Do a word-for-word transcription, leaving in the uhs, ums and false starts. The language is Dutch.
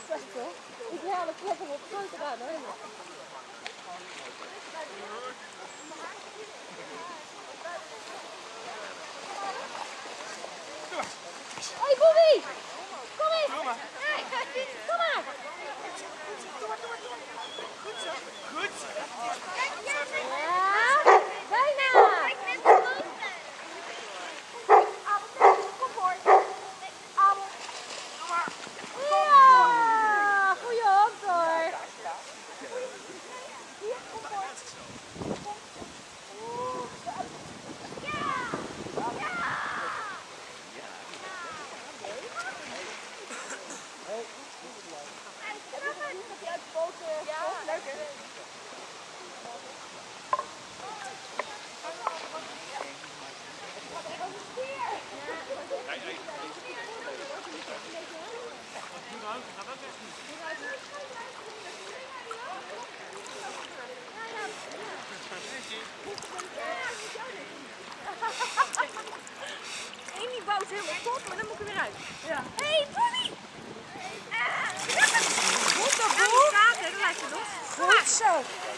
Echt hoor. Ik haal de klep op grote gedaan hoor. Hoi Bobby! Kom eens! Kom maar! Kom maar! Goed zo! Goed zo! Ja, bijna! Ja, goeie hand hoor! Eén niveau is helemaal top, maar dan moet ik er weer uit. Ja. Hé, hey, Bonnie! Goed, dat boel! Ja, die gaat, hè, dan lijkt het los. Goed zo!